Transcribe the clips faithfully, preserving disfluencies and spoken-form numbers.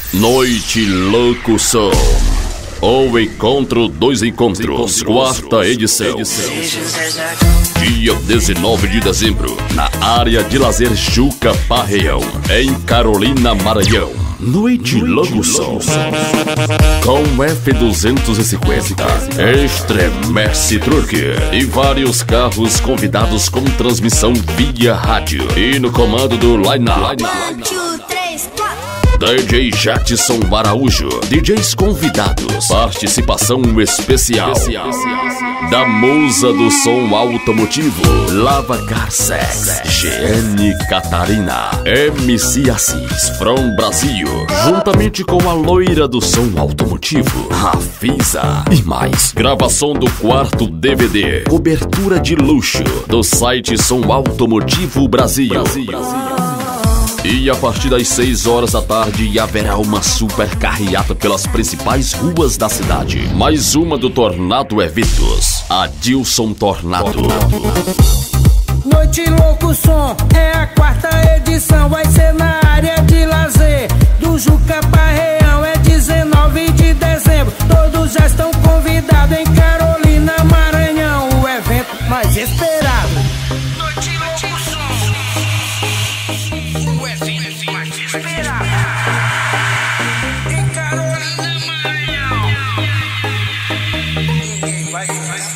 Noite Locução. O encontro dos encontros, quarta edição. Dia dezenove de dezembro, na área de lazer Juca Parreão, em Carolina, Maranhão. Noite Locução. Com F duzentos e cinquenta, Estremece Truque e vários carros convidados com transmissão via rádio. E no comando do line-up, D J Jadson Araújo, D Js convidados, participação especial da musa do som automotivo, Lava Garcex, G N Catarina, M C Assis, From Brasil, juntamente com a loira do som automotivo, Rafisa, e mais. Gravação do quarto D V D, cobertura de luxo do site Som Automotivo Brasil. Brasil. E a partir das seis horas da tarde haverá uma super carreata pelas principais ruas da cidade. Mais uma do Tornado Eventos, Adilson Tornado. Noite Locução é a quarta edição, vai ser na área de lazer do Juca Parreão, é dezenove de dezembro. Todos já estão convidados em Carolina, Maranhão, o evento mais esperado. Noite Locução, o evento mais esperado em Carolina, Maranhão. Ninguém vai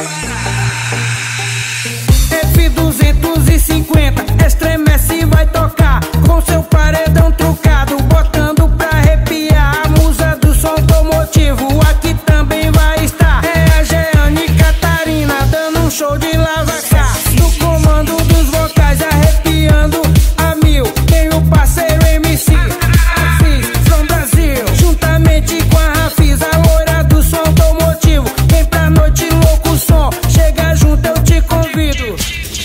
F duzentos e cinquenta, Estremece vai tocar com seu paredão trucado, botando pra arrepiar a musa do som automotivo. Aqui também vai estar é a G N Catarina, dando um show de lavacar. No comando dos vocais, arrepiando a mil, tem o parceiro M C Assis, From Brasil, juntamente com a Rafisa, a loira do som automotivo. Vem pra Noite Locução, chega junto, eu te convido.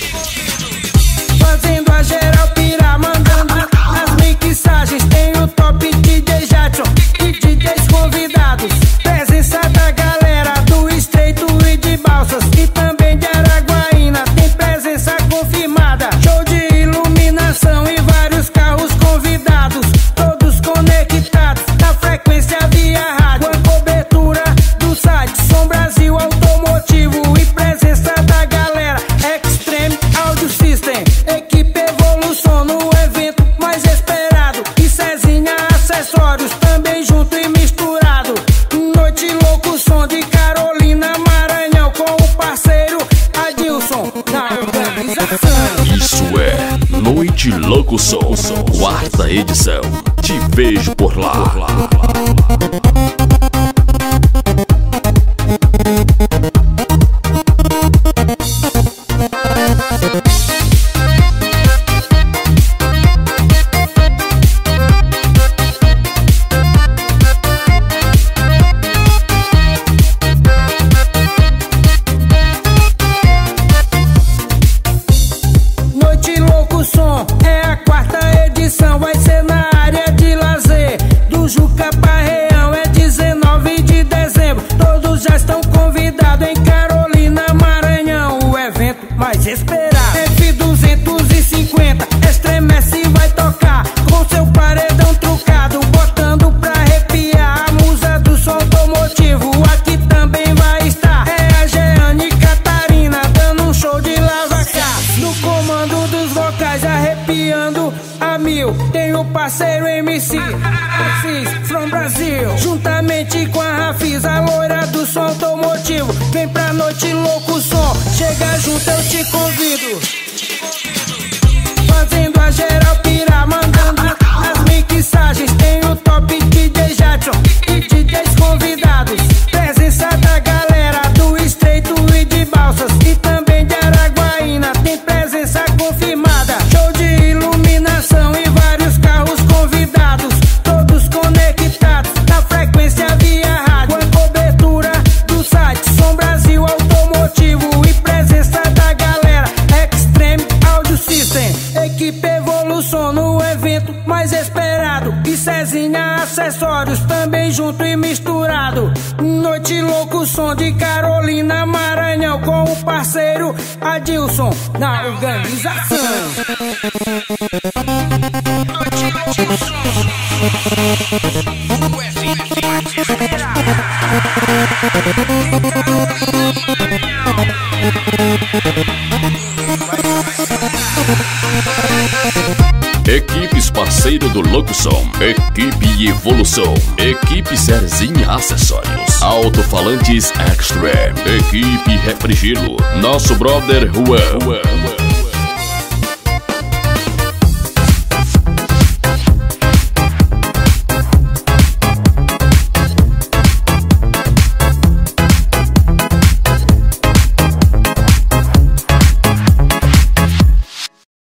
Fazendo a geral pirar, mandando as mixagens. Tem o top D J Jadson e D Js convidados. Presença da galera do Estreito e de Balsas, e também de Araguaína, tem presença confirmada. Show de iluminação e vários carros convidados, todos conectados na frequência via rádio. Com a cobertura do site Som Brasil Automotivo e presença da galera Extreme Audio System. Equipe Evolução no evento mais esperado, e Cezinha Acessórios também junto e misturado. Noite Locução de Carolina, Maranhão, com o parceiro Adilson na organização. Isso é Noite Locução, quarta edição. Te vejo por lá. Noite Locução é a quarta edição, vai ser na área de lazer do Juca Parreão, é dezenove de dezembro. Todos já estão convidados em Carolina, Maranhão, o evento mais esperado. F duzentos e cinquenta, Estremece vai tocar com seu paredão trucado, botando pra arrepiar a musa do som automotivo. Aqui também vai estar é a G N Catarina, dando um show de lavacar. No comando dos vocais, arrepiando a mil, tem o parceiro M C Assis, From Brasil, juntamente com a Rafisa, a loira do som automotivo. Vem pra Noite Locução, chega junto, eu te convido. Fazendo a geral pirar, mandando as mixagens. Tem o top D J Jadson e D Js convidados. Presença da galera do Estreito e de Balsas, e também de Araguaína, tem presença confirmada. Show de iluminação e vários carros convidados, todos conectados na frequência via rádio. Com a cobertura do site Som Brasil Automotivo e presença da galera Extreme Audio System. Equipe Evolução no evento mais esperado, e Cezinha Acessórios também junto e misturado. Noite Locução de Carolina, Maranhão, com o parceiro Adilson na organização. Noite Locução. Equipes parceiro do Locução, Equipe Evolução, Equipe Serzinha Acessórios, Alto-Falantes Extreme, Equipe Refrigilo, nosso brother Juan.